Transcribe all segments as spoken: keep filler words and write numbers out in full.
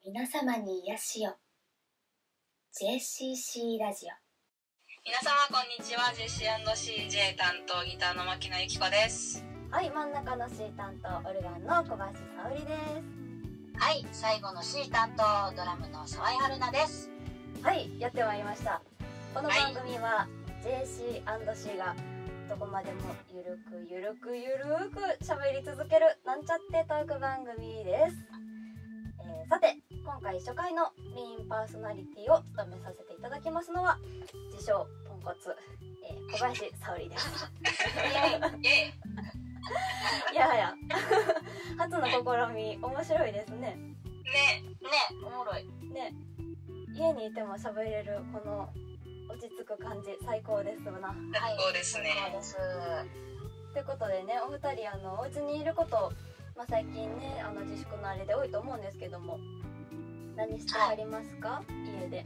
皆様に癒しを ジェーシーシー ラジオ。 皆様こんにちは。 ジェーシーアンドシージェー 担当ギターの牧野由紀子です。 はい、真ん中の C 担当オルガンの小林沙織です。 はい、最後の C 担当ドラムの沢井春奈です。 はい、やってまいりました。この番組は ジェーシーアンドシー がどこまでもゆるくゆるくゆるく喋り続けるなんちゃってトーク番組です。えー、さて今回初回のメインパーソナリティを務めさせていただきますのは自称ポンコツ、えー、小林沙織です。 イエイいやはや初の試み面白いですね。 ねね、おもろいね、家にいても喋れるこの落ち着く感じ最高ですよな。 最高ですね。 そうです。 ということでね、お二人あのお家にいること、まあ、最近ねあの自粛のあれで多いと思うんですけども、何してはりますか、はい、家で。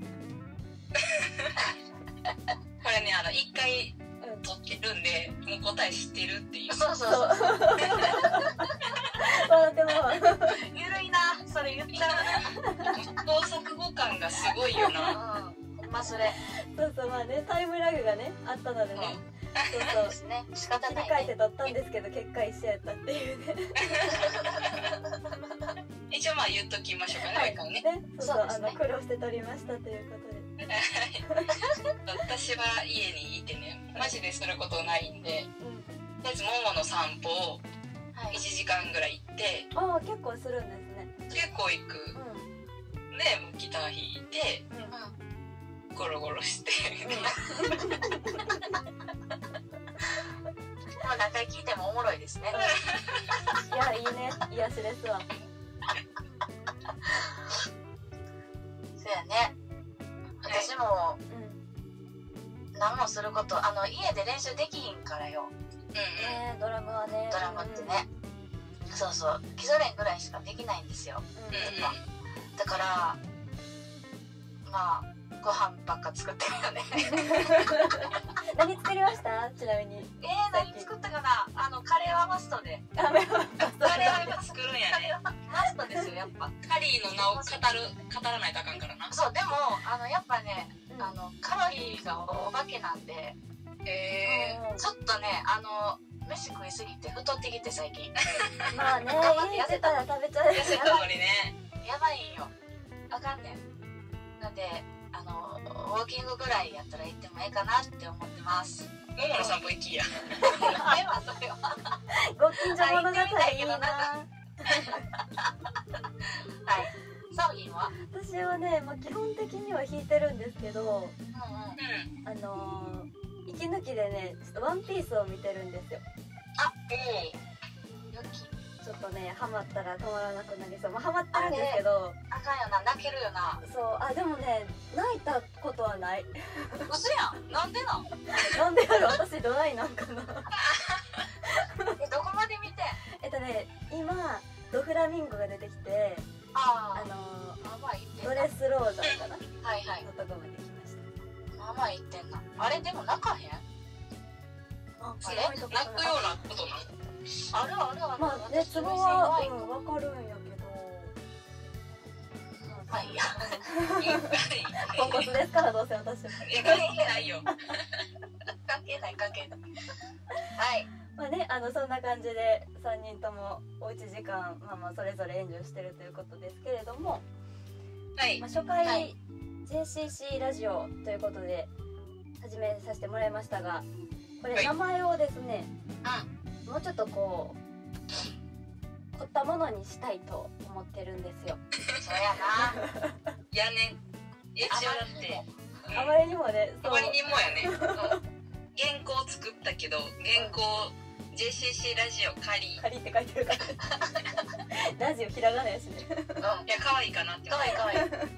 これね、あの一回うん、 撮ってるんでもう答え知ってるっていう。 そうそうそう笑ってもゆるいな、それ言っちゃ試行錯誤感がすごいよな。 ううん、ほんまそれそうそう、まあねタイムラグがねあったのでね、そうそうですね、仕方切りないね。 替えて撮ったんですけど結果一緒やったっていうね。 一応まあ言っときましょうかね、 はい毎回ね。 ね、そうそう、 そうですねあの苦労して撮りましたということで。 私は家にいてね、マジですることないんで、 うんとりあえずももの散歩をはいいちじかんぐらい行って、 ああ結構するんですね。 結構行く。 うんでギター弾いてうんゴロゴロしてもう何回聞いてもおもろいですね。 いやいいね、癒しですわ。 そうやね、私もうん何もすること、あの家で練習できひんからよ、 うんうんね、ドラムはね、 ドラムってね、そうそう、基礎練ぐらいしかできないんですよ。 うんうんうんだからまあご飯ばっか作ってるよね。 何作りましたちなみに。 えー、何作ったかな。あのカレーはマストで。 あめはカレーは作るんやね。 カレーはマストですよ、やっぱ。 カリーの名を語る語らないとあかんからな。 そう、でもあのやっぱね、 うんあのカロリーがお化けなんで、 えうんちょっとね、あの飯食いすぎて太ってきて最近。 まあね、 頑張って家にいてたら食べちゃうー、痩せたのにね。 やばいんよ。あかんねん。なんであのウォーキングぐらいやったら行ってもええかなって思ってます。 ももの散歩行きや。 ではそれは。 ご近所物語いいな。 はい。サオギンは？ 私はね、まあ、基本的には弾いてるんですけど、 うんうん。 うん。 あのー、息抜きでねちょっとワンピースを見てるんですよ。 よき。 ちょっとねハマったら止まらなくなりそう。まあハマってるんですけど、 あかんよな、泣けるよな。 そうあでもね泣いたことはない。 嘘やん。なんでなん？ なんでやろ、私どないなんかな。 え、どこまで見て？ えっとね今ドフラミンゴが出てきて、 ああのあ、まあま言ってー、 んな。 ドレスローザーかなはいはい。 のとこまで来ました。 まあまあ言ってんな。あれでも泣かへん？ あそれ泣くようなことなの？ あるあるある。 まあねツボはうんわかるんやけど、 まあいいや。 ポンコツですからどうせ私も。 いや関係ないよ。 関係ない関係ない。はい。 まあね、あのそんな感じでさんにんともおうち時間、まあ、まあそれぞれエンジョイしてるということですけれども、 はいまあ、初回、 はいジェーシーシー ラジオということで始めさせてもらいましたが、これはい名前をですね、 うもうちょっとこう凝ったものにしたいと思ってるんですよ。 ん。そうやな。 やね。一応だって。うんあまりにもね、そうあまりにもやね。原稿作ったけど原稿 ジェーシーシー ラジオ仮。 仮って書いてるからラジオひらがなやしね。 うん。 いや可愛いかなってかわいいかわいい。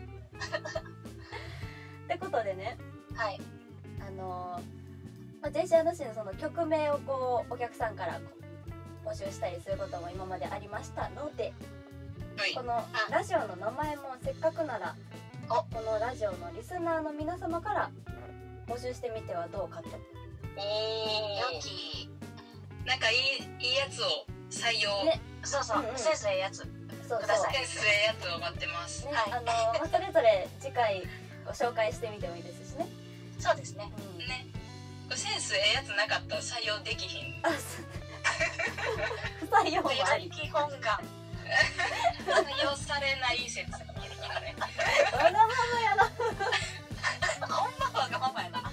ってことでね、 はい。 あのーまあ、ジェーシーアンドシー のその曲名をこうお客さんからこう募集したりすることも今までありましたので、 はいこのラジオの名前もせっかくならおこのラジオのリスナーの皆様から募集してみてはどうかと。 およーき。 なんかいいいいやつを採用。 ねそうそう、 うんうんせいぜいやつ。 そうください。 センスええやつを待ってます。 ね、 はいあのまあ、それぞれ次回ご紹介してみてもいいですしね。 そうですね。 うん、 ね、これセンスええやつなかったら採用できひん。 あ、そう不採用もあり。 基本が採用されない説があるからね。 そんなままやな。 ほんまわがままやな。よ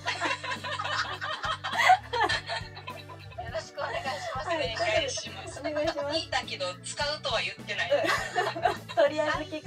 ろしくお願いします。 はいお願いします。 お願いします。 聞いたけど使うとは言ってない。 とりあえず聞く。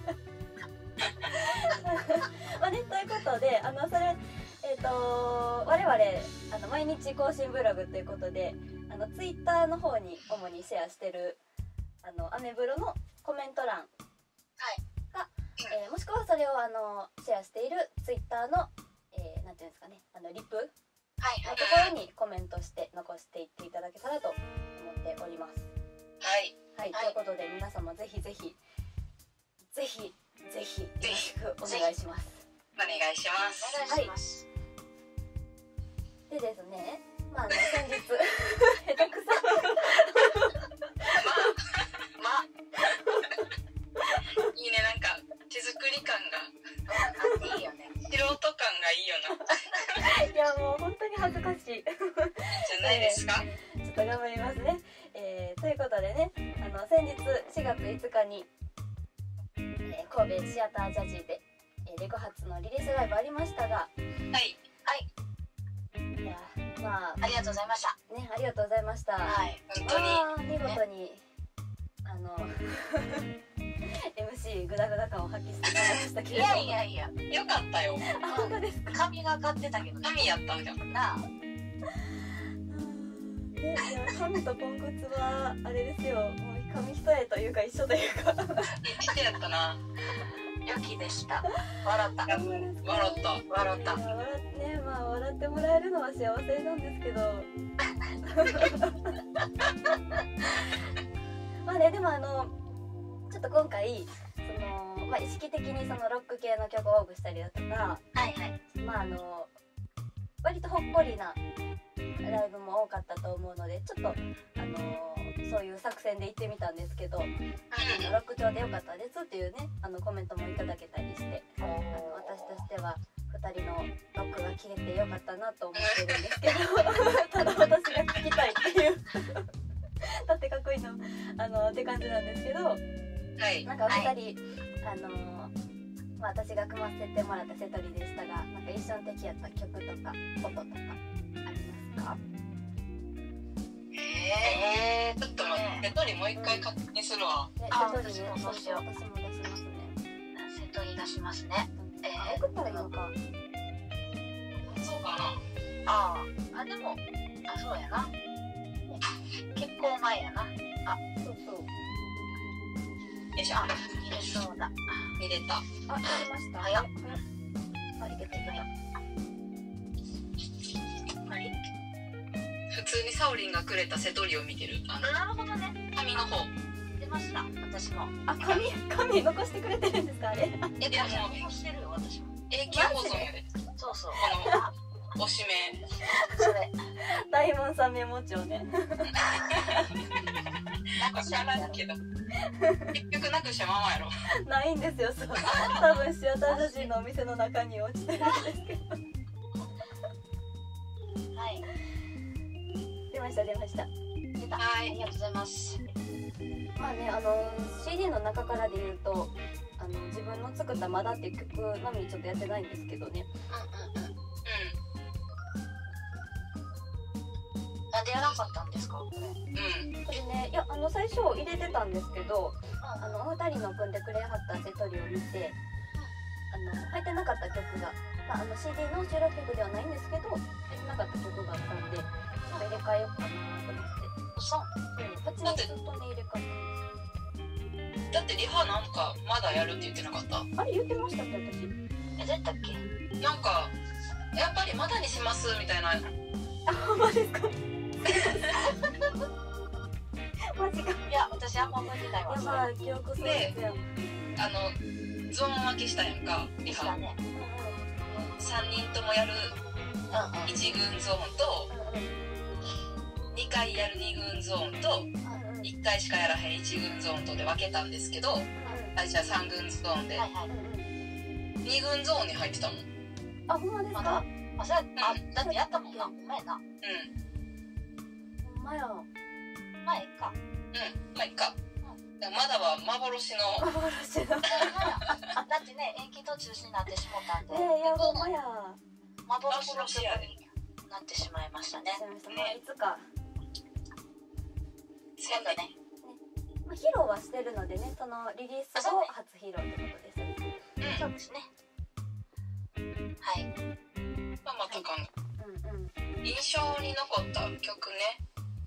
まあね、ということで、あのそれえっ、と我々あの毎日更新ブログということで、あのツイッターの方に主にシェアしてるあのアメブロのコメント欄が、えーもしくはそれをあのシェアしているツイッターの、えーなんていうんですかね、あのリプはいはい。 のところにコメントして残していっていただけたらと思っております。 はい。 はい、 はいということで皆様ぜひぜひぜひぜひよろしくお願いします。 お願いします。 お願いします。 でですね、まああの先日下手くそま、 いいね、なんか手作り感が、 あ、いいよね。 素人感がいいよな。 いやもう本当に恥ずかしい。 じゃないですか。 ちょっと頑張りますね。えーということでね、あの先日しがついつかに、えー神戸シアタージャジーで、えーレコ発のリリースライブありましたが、 はい。 いやまあありがとうございました。 ね、ありがとうございました。 はい。 本当に。 まあ見事に、あのエムシー グダグダ感を発揮していただきましたけいれども。 やいやいや、 よかったよ。 あ、本当ですか。 髪がかってたけどね。 神やったんじゃん。 なあ。 で、いや髪とポンコツはあれですよ。もう紙一重というか一緒というか。 してやったな。 良きでした。笑った。 いやもう笑った。 笑ったい。や笑ってね、まあ笑ってもらえるのは幸せなんですけど。まあね、でもあのちょっと今回そのまあ意識的にそのロック系の曲を多くしたりだとか、 はいはい。 まああの割とほっこりなライブも多かったと思うので、ちょっとあのそういう作戦で行ってみたんですけど、あのロック調で良かったですっていうね、あのコメントもいただけたりして、あの私としてはふたりのロックが消えて良かったなと思ってるんですけどただ私が聞きたいっていうだってかっこいいのあのって感じなんですけど、 はい。 なんかお二人、あのまあ、私が組ませてもらったセトリでしたが、なんか印象的やった曲とか音とかありますか？ えー、ちょっと待って、トリもう一回確認するわ。 ね、 あセトリね、 私もそうしよう私も出しますね。 瀬戸り出しますね。えあ、 ー送ったらいいのか。 そうかな。 ああ。あ、でも、あ、そうやな。結構前やな。 そうそう。 よいしょ。 あ、入れそうだ。 見れた。 あ、やりました。 早っあ、いけたいけた。 はい。 普通にサオリンがくれたセトリを見てる。あのなるほどね。 紙の方。 出ました。私も。 あ、紙、紙残してくれてるんですか、あれ。 え、でももうしてるよ、私も。 永久保存やで。 そうそう。 このおしめ。 それ。 大門さんメモ帳ね。 わからんけど。結局なくしたままやろ。 ないんですよ、そう。多分シアタージャジーのお店の中に落ちてるんですけど。 はい。 出ました、出ました。 出た。 はいありがとうございます。 まあね、あの シーディー の中からで言うと、あの自分の作った「まだ」っていう曲のみちょっとやってないんですけどね。 うんうんうん。 うなんでやらなかったんですか、これ。うん。 ん。うん。 これね、いや、あの最初入れてたんですけど、あのお二人の組んでくれはったセトリを見て、あの入ってなかった曲が、まあ、あの シーディー の収録曲ではないんですけど、入ってなかった曲があったんで、ちょっと入れ替えようかなと思って。 そう。 うん、はちにちずっとね入れ替えたんでだってリハなんかまだやるって言ってなかった？ す。あれ言ってましたっけ、私。 え、出たっけ。 なんかやっぱりまだにしますみたいな。 あ、ほんまですか。マジか。 いや、私あんま覚えてないわ。 やばい、記憶そうですよ。 あのゾーン分けしたやんかリハ。 そうだね。 さんにんともやるうんうん。 いち軍ゾーンとにかいやるに軍ゾーンとうんうんうんいっかいしかやらへんいち軍ゾーンとで分けたんですけど、最初はさん軍ゾーンではいはい。 に軍ゾーンに入ってたもん。 あ、ほんまですまか？ だあ、それ、あ、だってやったもんな。ほんまやな。 うんほんまや。 まあ、いいか。 うんまあいいか。まだは幻の幻の。 あ、だってね、延期途中止になってしもたんで、 えー、いや、ほんまや。 幻の曲になってしまいましたね。 知りました。まあ、いつか。 今度ね。 まあ、披露はしてるのでね、そのリリース後初披露ってことですね。 うんそうですね。はい。 まあまたかんうんうん。 印象に残った曲ね。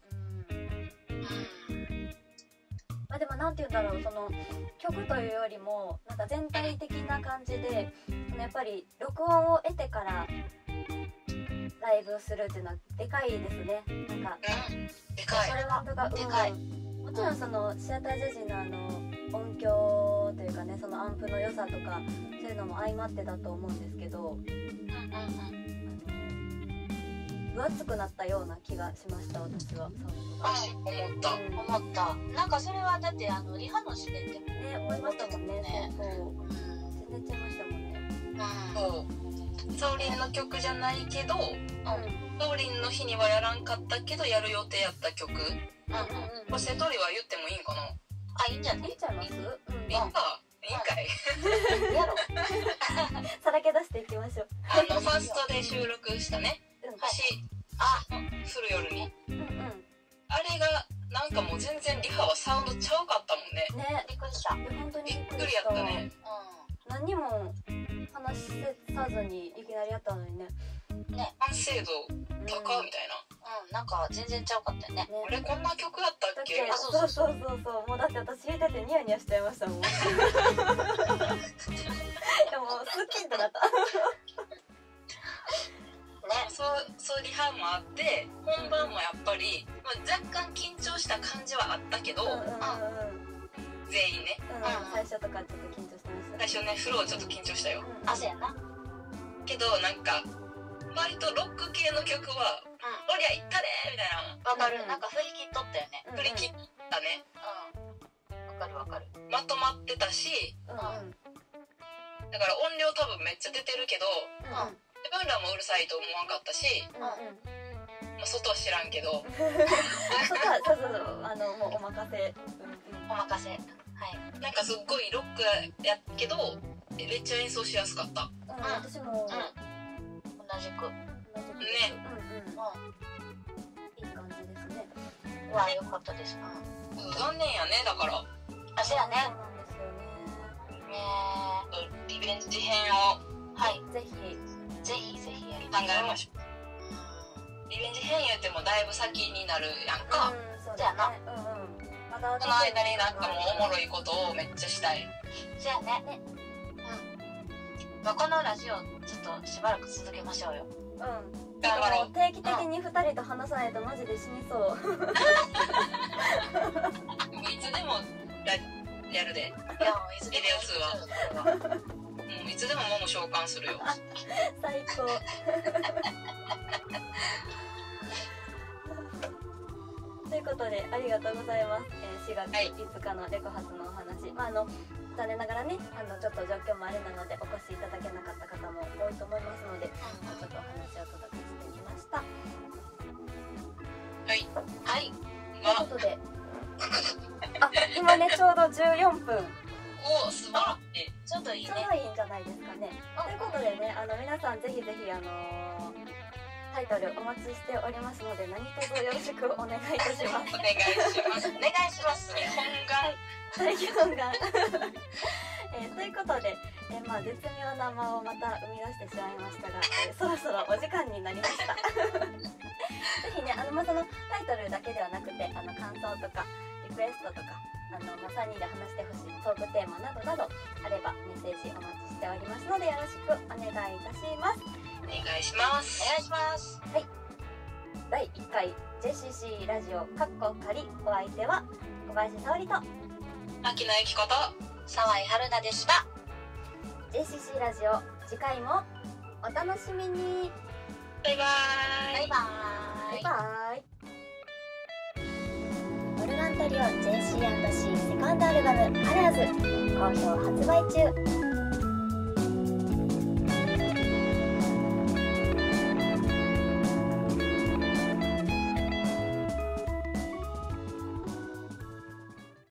うんまあ、でもなんて言うんだろう、その曲というよりもなんか全体的な感じで、そのやっぱり録音を得てからライブするっていうのはでかいですね。なんかうんでかいそれはとか、 でかいうんもちろんそのシアタージャジのあの音響というかね、そのアンプの良さとかそういうのも相まってだと思うんですけど、 うんうんうん。 分厚くなったような気がしました私は。 私思った。 うん思った。なんかそれはだってあのリハの時点でも。 ね、思いましたもんね。 ねそうそううん。 全然ちゃいましたもんね。 うん。 そうソーリンの曲じゃないけど、 うんソーリンの日にはやらんかったけどやる予定やった曲。 うんうん。 これ瀬戸りは言ってもいいんかな。 あ、いいんじゃないいっちゃいます？うんいいかいいんかい。 やろう。 さらけ出していきましょう。 あのファーストで収録したね。 うん星あ、 降る夜に。 うんうんあれがなんかもう全然リハはサウンドちゃうかったもんね。 ね、 びっくりした。うん。 いや本当にびっくりびっくりし。 やったたね。 何にも話さずにいきなりやったのにね。 完成度うん高みたいな。 うん、なんか全然ちゃうかったよね。 ねあれこんな曲やっただってっけ？ あそうそうそうそう、もうだって私弾いててニヤニヤしちゃいましたもん。でも好きってなった。 ね。 そうそうリハもあって本番もやっぱり、まあ、若干緊張した感じはあったけど、 うんうんうんうん。 全員ねうん、最初とかちょっと緊張してました。 最初ねフローちょっと緊張したよ。 うんあ、そうやな。 けどなんか割とロック系の曲はう 「おりゃいったね」みたいな。 ん。わかる。 うんなんか振り切っとったよね。 うん振り切ったね。 うん。わかるわかる。 まとまってたし、 うんうんだから音量多分めっちゃ出てるけどうん自分らもうるさいと思わんかったし、 うんうん。 まあ、外は知らんけどそうか、そうそうそう、あのもうお任せ。 お任せ。はい。 なんかすっごいロックやけどめっちゃ演奏しやすかった。 うん、うん、私も同うん。同じく。 じくです。 ねうんうん。 ういい感じですね。 ん。わあ、よかったです。うん。 残念やね。だからあ、そうやね。 そうなんですよね。 ねリベンジ編をえ。はい。 ぜひ。 ぜひぜひやり考えましょう。リベンジ編言ってもだいぶ先になるやんか。 うん、そうだね。うんうん。まだその間になんかもうおもろいことをめっちゃしたい。 そうやね。 ねうん。まあ、このラジオちょっとしばらく続けましょうよ。 うん。 頑張ろう。 定期的に二人と話さないとマジで死にそう。 もういつでもラやるで。 いや、もういずれビデオ通話。もういつでももも召喚するよ。 最高。ということでありがとうございます。えー、しがついつかのレコ発のお話、まああの残念ながらね、あのちょっと状況もあれなのでお越しいただけなかった方も多いと思いますので、ちょっとお話をお届けしてみました。 はい。 はい。 ということで、あ、今ねちょうどじゅうよんぷん。 おお、素晴らしい。 ちょっといいちょうね。 どいいんじゃないですかね。ということでね、あの皆さんぜひぜひあのータイトルお待ちしておりますので、何卒よろしくお願いいたします。 お願いします。 お願いします。 日本が最強が、えーということで、えーまあ、絶妙な間をまた生み出してしまいましたが、えーそろそろお時間になりましたぜひね、あの、まあ、そのタイトルだけではなくて、あの感想とかリクエストとか、あの、まあ、さんにんで話してほしいトークテーマなどなどあればメッセージお待ちしておりますので、よろしくお願いいたします。 お願いしますお。願いします。 だいいっかい ジェーシーシー ラジオかっこ仮、お相手は小林沙織と秋の生き方。 沢井春菜でした。 ジェーシーシー ラジオ、次回もお楽しみに。 バイバーイ。 バイバーイ。 バイバイ。オルガンントリオ ジェーシーアンドシー セカンドアルバム「カラーズ」好評発売中。